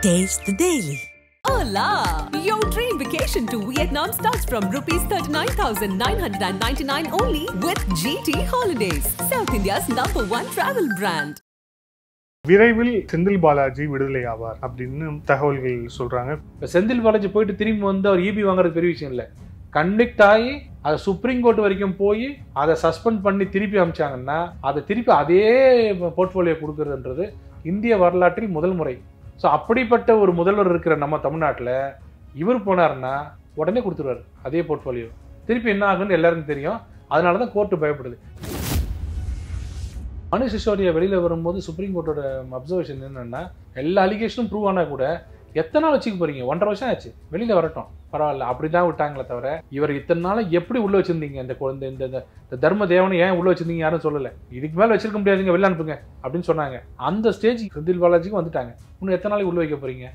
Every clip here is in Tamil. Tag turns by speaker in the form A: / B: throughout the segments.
A: Taste the Daily.
B: Hola! Your dream vacation to Vietnam starts from ₹39,999 only with GT Holidays, South India's #1 travel brand.
C: விரைவில் செந்தில் பாலாஜி விடுதலை ஆவார் அப்படின்னு தகவல்கள் சொல்றாங்க.
D: இப்போ செந்தில் பாலாஜி போயிட்டு திரும்பி வந்து அவர் இபி வாங்குறது பெரிய விஷயம் இல்லை. கன்விக்ட் ஆகி அதை சுப்ரீம் கோர்ட் வரைக்கும் போய் அதை சஸ்பெண்ட் பண்ணி திருப்பி அமிச்சாங்கன்னா அதை திருப்பி அதே போர்ட்ஃபோலியோ கொடுக்கறதுன்றது இந்திய வரலாற்றில் முதல் முறை. ஸோ அப்படிப்பட்ட ஒரு முதல்வர் இருக்கிற நம்ம தமிழ்நாட்டில் இவர் போனார்னா உடனே கொடுத்துருவார் அதே போர்ட்ஃபோலியோ. திருப்பி என்ன ஆகுன்னு எல்லாருக்கும் தெரியும். அதனால தான் கோர்ட்டு பயப்படுது. மனு சிசோடியா வெளியில் வரும்போது சுப்ரீம் கோர்ட்டோட அப்சர்வேஷன் என்னென்னா, எல்லா அலிகேஷனும் ப்ரூவ் ஆனால் கூட எத்தனை நாள் வச்சுக்க போறீங்க? 1.5 வருஷம் ஆச்சு, வெளியில் வரட்டும் பரவாயில்ல அப்படி தான் விட்டாங்களே தவிர இவர் இத்தனை நாள் எப்படி உள்ளே வச்சுருந்தீங்க? இந்த குழந்தை இந்த தர்ம தேவனை ஏன் உள்ளே வச்சுருந்தீங்க யாரும் சொல்லலை. இதுக்கு மேலே வச்சிருக்க முடியாதுங்க, வெளில அனுப்புங்க அப்படின்னு சொன்னாங்க. அந்த ஸ்டேஜ் செந்தில் பாலாஜிக்கு வந்துட்டாங்க. இன்னும் எத்தனை நாளைக்கு உள்ளே வைக்க போறீங்க?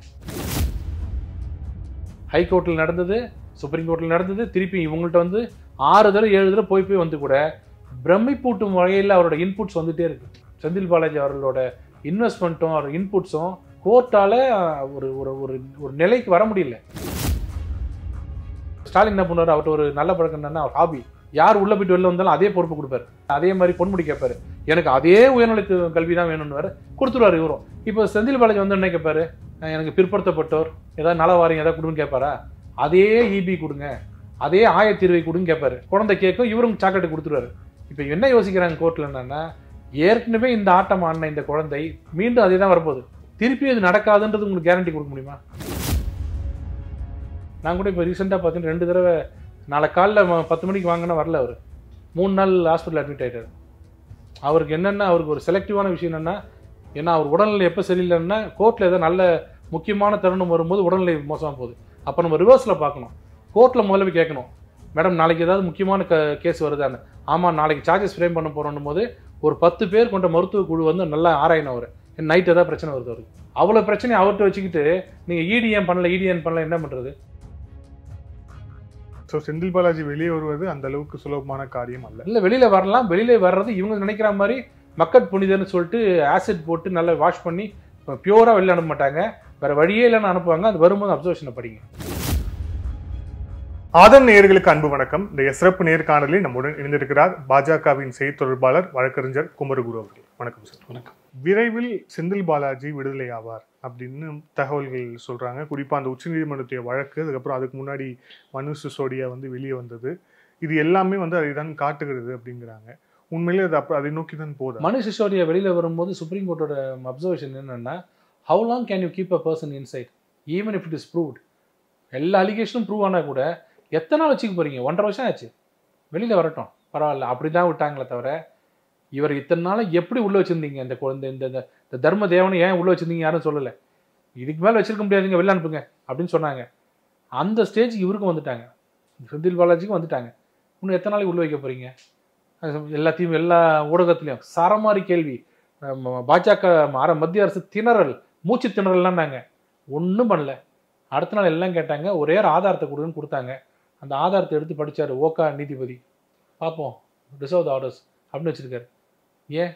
D: ஹைகோர்ட்டில் நடந்தது, சுப்ரீம் கோர்ட்டில் நடந்தது, திருப்பி இவங்கள்ட்ட வந்து 6 தடவை 7 தடவை போய் வந்து கூட பிரமிப்பூட்டும் வகையில் அவரோட இன்புட்ஸ் வந்துட்டே இருக்கு. செந்தில் பாலாஜி அவர்களோட இன்வெஸ்ட்மெண்ட்டும் அவரோட இன்புட்ஸும் கோர்ட்டால ஒரு ஒரு ஒரு நிலைக்கு வர முடியல. ஸ்டாலின் என்ன பண்ணுவார்? அவர்கிட்ட ஒரு நல்ல பழக்கம் என்னன்னா, அவர் ஹாபி, யார் உள்ள போயிட்டு வெளில வந்தாலும் அதே பொறுப்பு கொடுப்பாரு. அதே மாதிரி பொன்முடி கேட்பாரு, எனக்கு அதே உயர்நிலை கல்வி தான் வேணும்னு கொடுத்துருவாரு இவரும். இப்போ செந்தில் பாலாஜி வந்து என்ன கேட்பாரு? எனக்கு பிற்படுத்தப்பட்டோர் ஏதாவது நல வாரியம் ஏதாவது கொடுன்னு கேட்பாரா? அதே இபி கொடுங்க, அதே ஆயத்தீர்வை கொடுன்னு கேட்பாரு. குழந்தை கேட்கும், இவரும் சாக்லேட் கொடுத்துருவாரு. இப்போ என்ன யோசிக்கிறாங்க கோர்ட்டில் என்னன்னா, ஏற்கனவே இந்த ஆட்டம் ஆடின இந்த குழந்தை மீண்டும் அதே தான் வரப்போகுது, திருப்பி அது நடக்காதுன்றது உங்களுக்கு கேரண்டி கொடுக்க முடியுமா? நான் கூட இப்போ ரீசெண்டாக பார்த்தீங்கன்னா 2 தடவை நாளை காலைல 10 மணிக்கு வாங்கினா வரல. அவர் 3 நாள் ஹாஸ்பிட்டல் அட்மிட் ஆகிட்டார். அவருக்கு என்னென்னா, அவருக்கு ஒரு செலக்டிவான விஷயம் என்னென்னா, ஏன்னா அவர் உடல்நிலை எப்போ சரியில்லைன்னா கோர்ட்டில் ஏதோ நல்ல முக்கியமான தருணம் வரும்போது உடல்நிலை மோசமாக போகுது. அப்போ நம்ம ரிவர்ஸில் பார்க்கணும். கோர்ட்டில் முதல்ல போய் கேட்கணும், மேடம் நாளைக்கு ஏதாவது முக்கியமான கேஸ் வருதான்னு. ஆமாம், நாளைக்கு சார்ஜஸ் ஃப்ரேம் பண்ண போகிறோன்னும் போது ஒரு 10 பேர் கொண்ட மருத்துவ குழு வந்து நல்லா ஆராயணும். அவர் நைட் ஏதாவது பிரச்சனை வருது அவருக்கு. அவ்வளோ பிரச்சனை அவர்கிட்ட வச்சுக்கிட்டு நீங்கள் இடிஎம் பண்ணல என்ன பண்ணுறது?
C: ஸோ செந்தில் பாலாஜி வெளியே வருவது அந்த அளவுக்கு சுலபமான காரியம் அல்ல.
D: இல்லை, வெளியில் வரலாம். வெளியில் வர்றது இவங்க நினைக்கிற மாதிரி மக்கட் புனிதன்னு சொல்லிட்டு ஆசிட் போட்டு நல்லா வாஷ் பண்ணி பியூராக வெளியில் அனுப்ப மாட்டாங்க. வேறு வழியே இல்லைன்னு அனுப்புவாங்க. அது வரும்போது அப்சர்வேஷனை படிங்க.
C: ஆதன் நேயர்களுக்கு அன்பு வணக்கம். இந்த சிறப்பு நேர்காணலில் நம்முடன் இணைந்திருக்கிறார் பாஜகவின் செய்தி தொடர்பாளர் வழக்கறிஞர் குமரகுரு அவர்கள். வணக்கம் சார்.
D: வணக்கம்.
C: விரைவில் செந்தில் பாலாஜி விடுதலை ஆவார் அப்படின்னு தகவல்கள் சொல்றாங்க. குறிப்பா அந்த உச்சநீதிமன்றத்துடைய வழக்கு, அதுக்கப்புறம் அதுக்கு முன்னாடி மனு சிசோடியா வந்து வெளியே வந்தது, இது எல்லாமே வந்து அதை தான் காட்டுகிறது அப்படிங்கிறாங்க. உண்மையிலே அது அதை நோக்கி தான் போகுது.
D: மனு சிசோடியா வெளியில் வரும்போது சுப்ரீம் கோர்ட்டோட அப்சர்வேஷன் என்னன்னா, how long can you keep a person inside even if it is proved? எல்லா அலிகேஷனும் ப்ரூவ் ஆனால் கூட எத்தனை நாள் வச்சுக்க போறீங்க? 1.5 வருஷம் ஆச்சு, வெளியில் வரட்டும் பரவாயில்ல அப்படி தான் விட்டாங்களே தவிர இவர் இத்தனை நாள் எப்படி உள்ளே வச்சுருந்தீங்க? இந்த குழந்தை இந்த தர்ம தேவனை ஏன் உள்ளே வச்சுருந்தீங்க யாரும் சொல்லலை. இதுக்கு மேலே வச்சிருக்க முடியாதுங்க, வெளில அனுப்புங்க அப்படின்னு சொன்னாங்க. அந்த ஸ்டேஜ் இவருக்கும் வந்துட்டாங்க, செந்தில் பாலாஜிக்கும் வந்துட்டாங்க. இன்னும் எத்தனை நாளைக்கு உள்ளே வைக்க போகிறீங்க? எல்லாத்தையும் எல்லா ஊடகத்துலையும் சரமாரி கேள்வி. பாஜக மத்திய அரசு திணறல், மூச்சு திணறல்லாம் ஒன்றும் பண்ணல. அடுத்த நாள் எல்லாம் கேட்டாங்க, ஒரே ஆதாரத்தை கொடுன்னு கொடுத்தாங்க. அந்த ஆதாரத்தை எடுத்து படித்தார் ஓகா நீதிபதி. பார்ப்போம், ரிசர்வ் த ஆர்டர்ஸ் அப்படின்னு வச்சுருக்காரு. ஏன்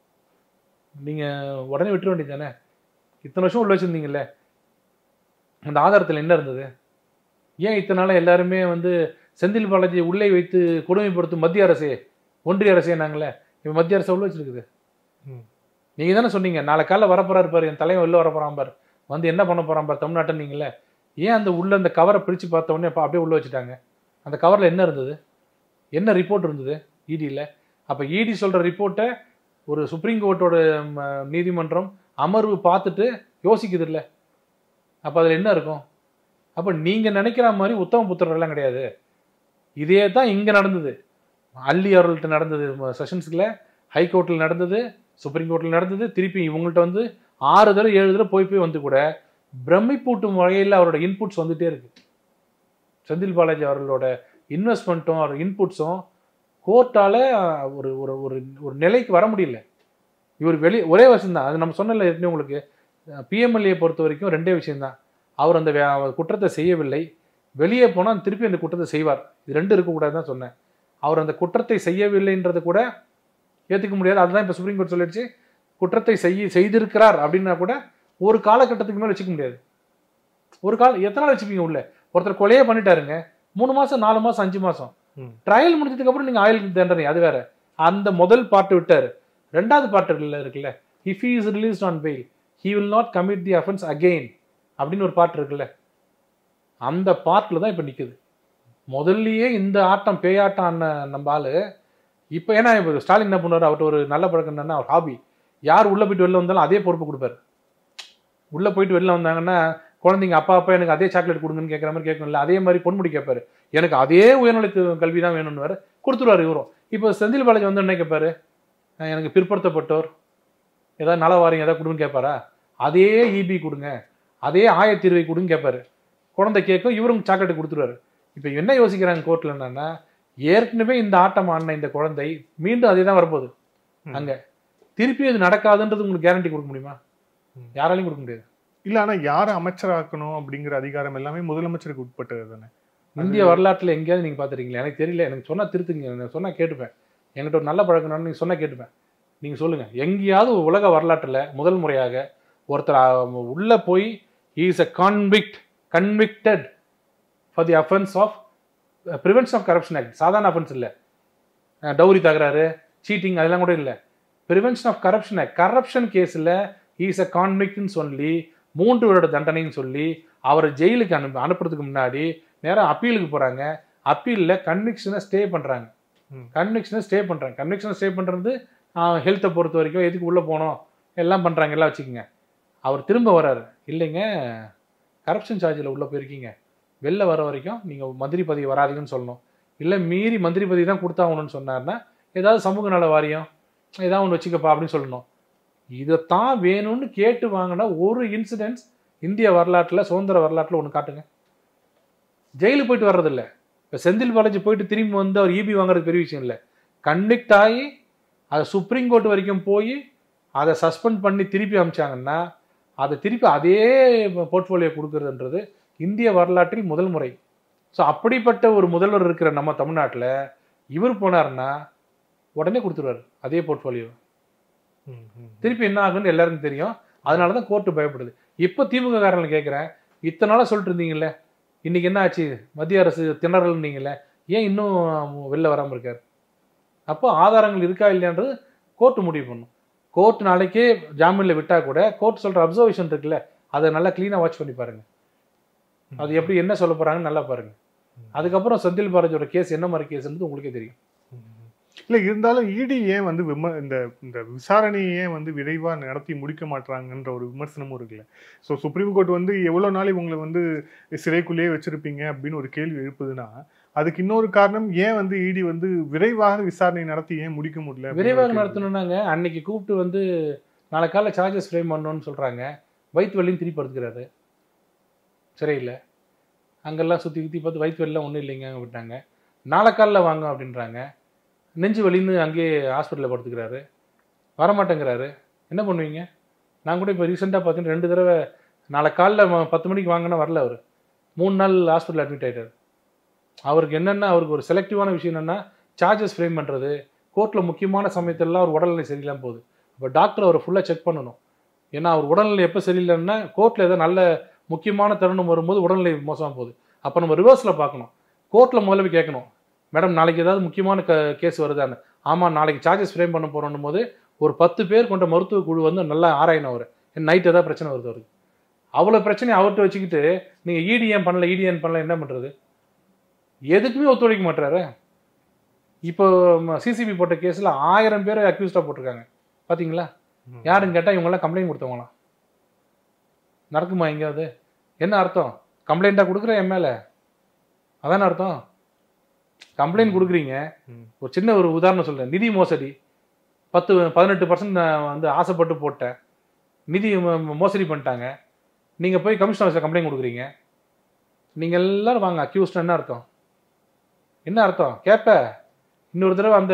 D: நீங்கள் உடனே விட்டுற வேண்டியது தானே? இத்தனை வருஷம் உள்ள வச்சுருந்தீங்கல்ல, அந்த ஆதாரத்தில் என்ன இருந்தது? ஏன் இத்தனை நாள் எல்லாருமே வந்து செந்தில் பாலாஜியை உள்ளே வைத்து கொடுமைப்படுத்தும் மத்திய அரசே, ஒன்றிய அரசே நாங்களே, இப்போ மத்திய அரசை உள்ள வச்சுருக்குது. நீங்கள் தானே சொன்னீங்க நாளை காலைல வரப்போறாரு பாரு, என் தலைவன் வெளில வரப்போறான் பார், வந்து என்ன பண்ண போகிறான் பார் தமிழ்நாட்டை. நீங்களே ஏன் அந்த உள்ள அந்த கவரை பிரித்து பார்த்த உடனே அப்படியே உள்ளே வச்சுட்டாங்க? அந்த கவரில் என்ன இருந்தது? என்ன ரிப்போர்ட் இருந்தது இடியில்? அப்போ இடி சொல்கிற ரிப்போர்ட்டை ஒரு சுப்ரீம் கோர்ட்டோட நீதிமன்றம் அமர்வு பார்த்துட்டு யோசிக்குது இல்லை? அப்போ அதில் என்ன இருக்கும்? அப்போ நீங்கள் நினைக்கிற மாதிரி உத்தம புத்திரரெல்லாம் கிடையாது. இதே தான் இங்கே நடந்தது. அல்லி அவர்கள்ட்ட நடந்தது, செஷன்ஸில் ஹைகோர்ட்டில் நடந்தது, சுப்ரீம் கோர்ட்டில் நடந்தது, திருப்பி இவங்கள்ட்ட வந்து 6 தடவை 7 தடவை போய் வந்து கூட பிரமிப்பூட்டும் வகையில் அவரோட இன்புட்ஸ் வந்துட்டே இருக்கு. செந்தில் பாலாஜி அவர்களோட இன்வெஸ்ட்மெண்ட்டும் அவரோட இன்புட்ஸும் கோர்ட்டால ஒரு ஒரு ஒரு நிலைக்கு வர முடியல. இவர் ஒரே வருஷம்தான், அது நம்ம சொன்னல ஏற்கனவே உங்களுக்கு. பிஎம்எல்ஏ பொறுத்த வரைக்கும் 2 விஷயம்தான். அவர் அந்த குற்றத்தை செய்யவில்லை, வெளியே போனால் திருப்பி அந்த குற்றத்தை செய்வார். இது 2 இருக்கக்கூடாது தான் சொன்னேன். அவர் அந்த குற்றத்தை செய்யவில்லைன்றது கூட ஏற்றுக்க முடியாது. அதுதான் இப்போ சுப்ரீம் கோர்ட் சொல்லிடுச்சு. குற்றத்தை செய்திருக்கிறார் அப்படின்னா கூட ஒரு காலகட்டத்துக்கு மேலே வச்சுக்க முடியாது. எத்தனை நாள் வச்சுப்பீங்க உள்ள? ஒருத்தர் கொலையே பண்ணிட்டாருங்க, 3 மாசம் 4 மாசம் 5 மாசம் ட்ரையல் முடிஞ்சதுக்கு அப்புறம் நீங்க ஆயுள் தண்டனை, அது வேற. அந்த முதல் பார்ட் விட்டாரு. 2வது பார்ட் இருக்குல்ல, if he is released on bail he will not commit the offence again அப்படின்னு ஒரு பார்ட் இருக்குல்ல, அந்த பார்ட்ல தான் இப்ப நிக்குது. முதல்லயே இந்த ஆட்டம் பேயாட்டம் நம்ம ஆளு இப்ப ஏன்னா இப்போ ஸ்டாலின் என்ன பண்ணுவாரு, அவர்கிட்ட ஒரு நல்ல பழக்கம் என்னன்னா, அவர் ஹாபி, யார் உள்ள போயிட்டு வெளில வந்தாலும் அதே பொறுப்பு கொடுப்பாரு. உள்ள போயிட்டு வெளில வந்தாங்கன்னா குழந்தைங்க அப்பா எனக்கு அதே சாக்லேட் கொடுங்கன்னு கேட்குற மாதிரி கேட்கணும்ல, அதே மாதிரி பொன்முடி கேட்பாரு, எனக்கு அதே உயர்நிலை கல்வி தான் வேணும்னு கொடுத்துருவாரு இவரும். இப்போ செந்தில் பாலாஜி வந்து என்ன கேட்பாரு, எனக்கு பிற்படுத்தப்பட்டோர் ஏதாவது நல வாரியம் ஏதாவது கொடுன்னு கேட்பாரா? அதே இபி கொடுங்க, அதே ஆயத்தீர்வை கொடுன்னு கேட்பாரு. குழந்தை கேட்கும், இவரும் சாக்லேட் கொடுத்துருவாரு. இப்போ என்ன யோசிக்கிறாங்க கோர்ட்ல என்னன்னா, ஏற்கனவே இந்த ஆட்டம் ஆடின இந்த குழந்தை மீண்டும் அதே தான் வரப்போகுது. அங்க திருப்பி இது நடக்காதுன்றது உங்களுக்கு கேரண்டி கொடுக்க முடியுமா? யாராலையும் கொடுக்க முடியாது.
C: இல்ல, ஆனா யாரை அமைச்சராக்கணும் அப்படிங்கிற அதிகாரம் எல்லாமே முதலமைச்சருக்கு உட்பட்டது தானே.
D: இந்திய வரலாற்றுல எங்கேயாவது நீங்க பாத்துறீங்களா? எனக்கு தெரியல, எனக்கு சொன்னா திருத்துங்க, எனக்கு சொன்னா கேட்டுப்பேன். என்கிட்ட ஒரு நல்ல பழக்கம்னு நீங்க சொன்னா கேட்டுப்பேன். நீங்க சொல்லுங்க, எங்கேயாவது உலக வரலாற்றுல முதல் முறையாக ஒருத்தர் உள்ள போய் he is a convicted for the offense of prevention of corruption act, சாதாரண அஃபென்ஸ் இல்ல, டவுரி தகராறு, சீட்டிங் அதெல்லாம் கூட இல்ல, prevention of corruption act, corruption கேஸ்ல he is a convictன்னு சொல்லி 3 வருட தண்டனைன்னு சொல்லி அவரை ஜெயிலுக்கு அனுப்புறதுக்கு முன்னாடி நேரம் அப்பீலுக்கு போறாங்க. அப்பீல்ல கன்விக்ஷனை ஸ்டே பண்றாங்க. கன்விக்ஷனை ஸ்டே பண்றது ஹெல்த்தை பொறுத்த வரைக்கும் எதுக்கு உள்ள போனோம் எல்லாம் பண்றாங்க, எல்லாம் வச்சுக்கோங்க. அவர் திரும்ப வர்றாரு, இல்லைங்க கரப்ஷன் சார்ஜில் உள்ள போயிருக்கீங்க, வெளில வர வரைக்கும் நீங்க மந்திரி பதவி வராதீங்கன்னு சொல்லணும். இல்லை மீறி மந்திரி பதவி தான் கொடுத்தாகணும்னு சொன்னார்னா ஏதாவது சமூக நல வாரியம் ஏதாவது ஒன்று வச்சுக்கப்பா அப்படின்னு சொல்லணும். இதைத்தான் வேணும்னு கேட்டு வாங்கினா ஒரு இன்சிடென்ட்ஸ் இந்திய வரலாற்றில் சுதந்திர வரலாற்றில் ஒன்று காட்டுங்க. ஜெயிலுக்கு போயிட்டு வர்றதில்ல. இப்போ செந்தில் பாலாஜி போயிட்டு திரும்பி வந்து அவர் இபி வாங்குறது பெரிய விஷயம் இல்லை. கன்விக்ட் ஆகி அதை சுப்ரீம் கோர்ட் வரைக்கும் போய் அதை சஸ்பெண்ட் பண்ணி திருப்பி அமிச்சாங்கன்னா அதை திருப்பி அதே போர்ட்ஃபோலியோ கொடுக்கறதுன்றது இந்திய வரலாற்றில் முதல் முறை. ஸோ அப்படிப்பட்ட ஒரு முதல்வர் இருக்கிற நம்ம தமிழ்நாட்டில் இவர் போனார்னா உடனே கொடுத்துருவார் அதே போர்ட்ஃபோலியோ. திருப்பி என்ன ஆகுன்னு எல்லாருக்கும் தெரியும். அதனால தான் கோர்ட்டு பயப்படுது. இப்போ திமுக காரர்கள் கேட்குறேன், இத்தனை நாளாக சொல்லிட்டு இருந்தீங்கல்ல, இன்னைக்கு என்ன ஆச்சு, மத்திய அரசு திணறல்னீங்கல்ல, ஏன் இன்னும் வெளில வராமல் இருக்கார்? அப்போ ஆதாரங்கள் இருக்கா இல்லையான்றது கோர்ட்டு முடிவு பண்ணும். கோர்ட் நாளைக்கே ஜாமீனில் விட்டா கூட கோர்ட் சொல்ற அப்சர்வேஷன் இருக்குல்ல, அதை நல்லா கிளீனாக வாட்ச் பண்ணி பாருங்க. அது எப்படி என்ன சொல்ல போறாங்கன்னு நல்லா பாருங்க. அதுக்கப்புறம் செந்தில் பாலாஜியோட கேஸ் என்ன மாதிரி கேஸ்ன்றது உங்களுக்கே தெரியும்.
C: இல்லை, இருந்தாலும் இடி ஏன் வந்து இந்த விசாரணையை ஏன் வந்து விரைவாக நடத்தி முடிக்க மாட்டாங்கன்ற ஒரு விமர்சனமும் இருக்குல்ல. ஸோ சுப்ரீம் கோர்ட் வந்து எவ்வளோ நாள் இவங்களை வந்து சிறைக்குள்ளேயே வச்சிருப்பீங்க அப்படின்னு ஒரு கேள்வி எழுப்புதுன்னா, அதுக்கு இன்னொரு காரணம் ஏன் வந்து இடி வந்து விரைவாக விசாரணை நடத்தி ஏன் முடிக்க முடியல?
D: விரைவாக நடத்தணும்னாங்க, அன்னைக்கு கூப்பிட்டு வந்து நாளை காலையில் சார்ஜஸ் ஃப்ரேம் பண்ணணும்னு சொல்றாங்க, வயிற்று வலியும் திருப்பி படுத்துக்கிறாரு சரியில்லை, அங்கெல்லாம் சுற்றி பார்த்து வயிற்று வலிலாம் ஒன்றும் இல்லைங்க விட்டாங்க. நாளை காலில் வாங்க அப்படின்றாங்க, நெஞ்சு வலின்னு அங்கேயே ஹாஸ்பிட்டலில் படுத்துக்கிறாரு, வரமாட்டேங்கிறாரு. என்ன பண்ணுவீங்க? நான் கூட இப்போ ரீசெண்டாக பார்த்தீங்கன்னா 2 தடவை நாளை காலைல 10 மணிக்கு வாங்கினா வரல, அவர் 3 நாள் ஹாஸ்பிட்டல் அட்மிட் ஆகிட்டார். அவருக்கு என்னென்னா, அவருக்கு ஒரு செலக்டிவான விஷயம் என்னென்னா, சார்ஜஸ் ஃப்ரேம் பண்ணுறது, கோர்ட்டில் முக்கியமான சமயத்திலலாம் அவர் உடல்நிலை சரியில்லாமல் போகுது. அப்போ டாக்டர் அவரை ஃபுல்லாக செக் பண்ணணும். ஏன்னா அவர் உடல்நிலை எப்போ சரியில்லைன்னா கோர்ட்டில் ஏதோ நல்ல முக்கியமான தருணம் வரும்போது உடல்நிலை மோசமாக போகுது. அப்போ நம்ம ரிவர்ஸில் பார்க்கணும். கோர்ட்டில் முதல்ல போய் கேட்கணும், மேடம் நாளைக்கு ஏதாவது முக்கியமான கேஸ் வருதான்னு. ஆமாம், நாளைக்கு சார்ஜஸ் ஃப்ரேம் பண்ண போகிறோன்னும் போது ஒரு 10 பேர் கொண்ட மருத்துவ குழு வந்து நல்லா ஆராயணும் அவர், நைட் ஏதாவது பிரச்சனை வருது அவருக்கு. அவ்வளோ பிரச்சனையை அவர்கிட்ட வச்சுக்கிட்டு நீங்கள் இடிஎன் பண்ணல என்ன பண்ணுறது? எதுக்குமே ஒத்துழைக்க மாட்டாரு. இப்போ சிசிபி போட்ட கேஸில் 1000 பேரை அக்யூஸ்டாக போட்டிருக்காங்க பார்த்தீங்களா? யாருன்னு கேட்டால் இவங்கெல்லாம் கம்ப்ளைண்ட் கொடுத்தவங்களாம். நடக்குமா எங்கேயாவது? என்ன அர்த்தம்? கம்ப்ளைண்ட்டாக கொடுக்குற என் மேலே அதான அர்த்தம்? கம்ப்ளைண்ட் கொடுக்குறீங்க. ஒரு சின்ன ஒரு உதாரணம் சொல்கிறேன். நிதி மோசடி 18% வந்து ஆசைப்பட்டு போட்டேன், நிதி மோசடி பண்ணிட்டாங்க. நீங்கள் போய் கமிஷன் ஆஃபீஸில் கம்ப்ளைண்ட் கொடுக்குறீங்க. நீங்கள் எல்லாரும் வாங்க அக்யூஸ்ட். என்ன அர்த்தம்? என்ன அர்த்தம் கேட்ப? இன்னொரு தடவை அந்த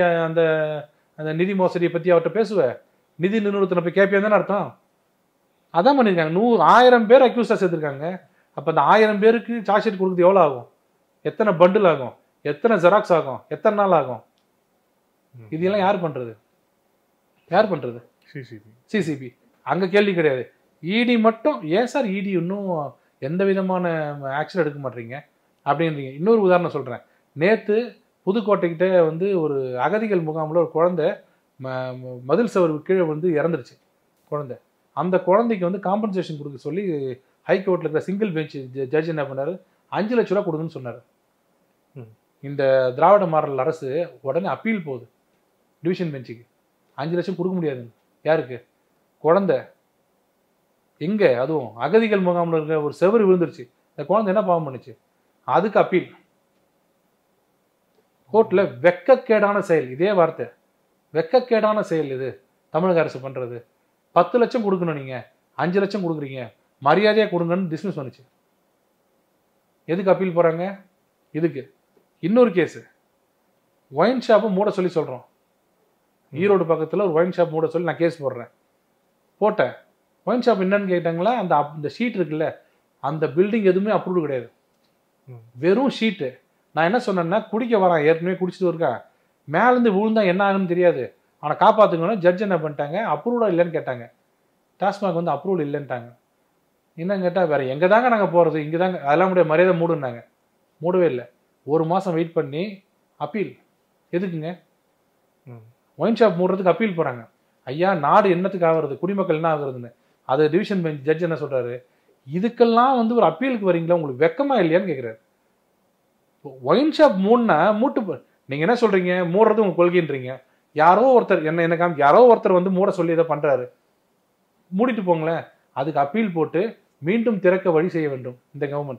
D: நிதி மோசடியை பற்றி அவர்கிட்ட பேசுவேன், நிதி நிறுவனத்தில் போய் கேட்பியா தானே அர்த்தம்? அதான் பண்ணியிருக்காங்க. 1000 பேர் அக்யூஸ்டாக சேர்த்துருக்காங்க. அப்போ அந்த 1000 பேருக்கு சார்ஜ் ஷீட் கொடுக்குறது எவ்வளோ ஆகும்? எத்தனை பண்டில் ஆகும்? எத்தனை ஜெராக்ஸ் ஆகும்? எத்தனை நாள் ஆகும்? இதெல்லாம் யார் பண்றது? சிசிபி. அங்க கேள்வி கிடையாது. இடி மட்டும் ஏன் சார் இடி இன்னும் எந்த விதமான ஆக்ஷன் எடுக்க மாட்டீங்க அப்படின்றீங்க. இன்னொரு உதாரணம் சொல்கிறேன். நேற்று புதுக்கோட்டைக்கிட்ட வந்து ஒரு அகதிகள் முகாமில் ஒரு குழந்தை மதில் சவர் கீழே வந்து இறந்துருச்சு குழந்தை. அந்த குழந்தைக்கு வந்து காம்பன்சேஷன் கொடுக்க சொல்லி ஹைகோர்ட்டில் இருக்கிற சிங்கிள் பெஞ்ச் ஜட்ஜ் என்ன பண்ணார், 5 லட்ச ரூபா கொடுக்குன்னு சொன்னார். இந்த திராவிட மாடல் அரசு உடனே அப்பீல் போகுது டிவிஷன் பெஞ்சுக்கு. 5 லட்சம் கொடுக்க முடியாதுன்னு. யாருக்கு? குழந்தை எங்கே? அதுவும் அகதிகள் முகாமில் இருக்க ஒரு செவரு விழுந்துருச்சு. இந்த குழந்தை என்ன பாவம் பண்ணுச்சு? அதுக்கு அப்பீல். கோர்ட்டில் வெக்கக்கேடான செயல், இதே வார்த்தை, வெக்கக்கேடான செயல் இது தமிழக அரசு பண்ணுறது. 10 லட்சம் கொடுக்கணும், நீங்கள் 5 லட்சம் கொடுக்குறீங்க, மரியாதையாக கொடுங்கன்னு டிஸ்மிஸ் பண்ணுச்சு. எதுக்கு அப்பீல் போகிறாங்க? இதுக்கு. இன்னொரு கேஸு, ஒயின் ஷாப்பை மூட சொல்லி சொல்கிறோம். ஈரோடு பக்கத்தில் ஒரு ஒயின் ஷாப் மூட சொல்லி நான் கேஸ் போட்டேன். ஒயின் ஷாப் என்னன்னு கேட்டாங்களா, அந்த ஷீட் இருக்குல்ல, அந்த பில்டிங் எதுவுமே அப்ரூவ்டு கிடையாது, வெறும் ஷீட்டு. நான் என்ன சொன்னேன்னா, குடிக்க வரான், ஏற்கனவே குடிச்சிட்டு இருக்கேன், மேலேருந்து விழுந்தா என்ன ஆகுன்னு தெரியாது, ஆனால் காப்பாற்றுக்கணும். ஜட்ஜ் என்ன பண்ணிட்டாங்க, அப்ரூவ்டா இல்லைன்னு கேட்டாங்க. டாஸ்மாக் வந்து அப்ரூவல் இல்லைன்ட்டாங்க. என்னன்னு கேட்டால், வேறு எங்கே தாங்க நாங்கள் போகிறது, இங்கே தாங்க, அதெல்லாம் முடியாது, மரியாதை மூடுனாங்க. மூடவே இல்லை. 1 மாதம் வெயிட் பண்ணி அப்பீல். எதுக்குங்க? ஒயின் ஷாப் மூடுறதுக்கு அப்பீல் போகிறாங்க. ஐயா, நாடு என்னத்துக்கு ஆகுறது, குடிமக்கள் என்ன ஆகுறதுன்னு. அது டிவிஷன் பெஞ்ச் ஜட்ஜ் என்ன சொல்கிறாரு, இதுக்கெல்லாம் வந்து ஒரு அப்பீலுக்கு வரீங்களா, உங்களுக்கு வெக்கமா இல்லையான்னு கேட்குறாரு. ஒயின் ஷாப் மூடனா நீங்கள் என்ன சொல்கிறீங்க, மூடுறது உங்கள் கொள்கைன்றீங்க. யாரோ ஒருத்தர் யாரோ ஒருத்தர் வந்து மூட சொல்லி இதை பண்ணுறாரு, மூடிட்டு போங்களேன். அதுக்கு அப்பீல் போட்டு மீண்டும் திறக்க வழி செய்ய வேண்டும் இந்த கவர்மெண்ட்.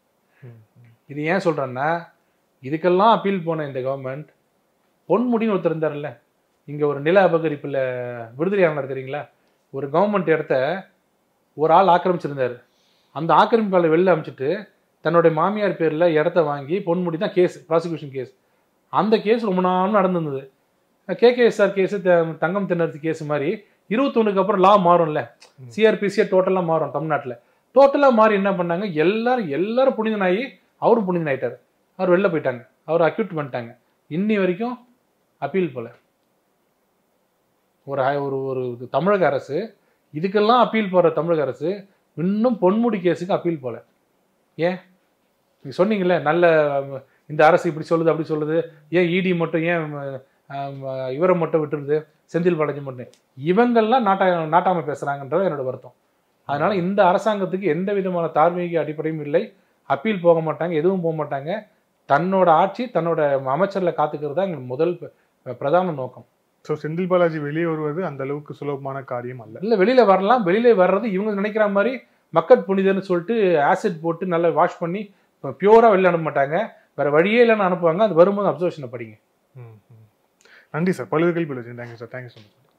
D: இது ஏன் சொல்கிறேன்னா, இதுக்கெல்லாம் அப்பீல் போன இந்த கவர்மெண்ட், பொன்முடின்னு ஒருத்தர் இருந்தார்ல, இங்கே ஒரு நில அபகரிப்பில் விடுதலையாளர் தெரியுங்களா, ஒரு கவர்மெண்ட் இடத்த ஒரு ஆள் ஆக்கிரமிச்சிருந்தார். அந்த ஆக்கிரமிப்பாளர் வெளில அமைச்சிட்டு தன்னுடைய மாமியார் பேரில் இடத்த வாங்கி, பொன்முடி தான் கேஸ், ப்ராசிக்யூஷன் கேஸ். அந்த கேஸ் ரொம்ப நாளும் நடந்திருந்தது. கேகேஎஸ்ஆர் கேஸு, தங்கம் தென்னரசு கேஸ் மாதிரி 21க்கு அப்புறம் லா மாறும்ல, சிஆர்பிசியே டோட்டலாக மாறும் தமிழ்நாட்டில். டோட்டலாக மாறி என்ன பண்ணாங்க, எல்லாரும் புனிதனாகி அவரும் புனிதனாயிட்டார். அவர் வெளில போயிட்டாங்க, அவர் அக்யூட் பண்ணிட்டாங்க. இன்னி வரைக்கும் அப்பீல் போல. ஒரு தமிழக அரசு, இதுக்கெல்லாம் அப்பீல் போகிற தமிழக அரசு இன்னும் பொன்முடி கேஸுக்கு அப்பீல் போல. ஏன்? நீங்கள் சொன்னீங்களே, நல்ல இந்த அரசு இப்படி சொல்லுது அப்படி சொல்லுது, ஏன் இடி மட்டும், ஏன் இவரை மட்டும் விட்டுருது, செந்தில் பாலாஜி மட்டும், இவங்கெல்லாம் நாட்டாமல் பேசுகிறாங்கன்றது என்னோட வருத்தம். அதனால இந்த அரசாங்கத்துக்கு எந்த விதமான தார்மீக அடிப்படையும் இல்லை. அப்பீல் போக மாட்டாங்க, எதுவும் போக மாட்டாங்க. தன்னோட ஆட்சி, தன்னோட அமைச்சரில் காத்துக்கிறது தான் எங்களுக்கு முதல் பிரதான நோக்கம்.
C: ஸோ செந்தில் பாலாஜி வெளியே வருவது அந்த அளவுக்கு சுலபமான காரியம் அல்ல.
D: இல்லை, வெளியில் வரலாம். வெளியில் வர்றது இவங்க நினைக்கிற மாதிரி மக்கள் புனிதன்னு சொல்லிட்டு ஆசிட் போட்டு நல்லா வாஷ் பண்ணி பியூராக வெளியில் அனுப்ப மாட்டாங்க. வேறு வழியே இல்லைன்னு அனுப்புவாங்க. அது வரும்போது அப்சர்வேஷனை படிங்க.
C: நன்றி சார். பல்வேறு கேள்வி. Thank you sir. Thank you so much.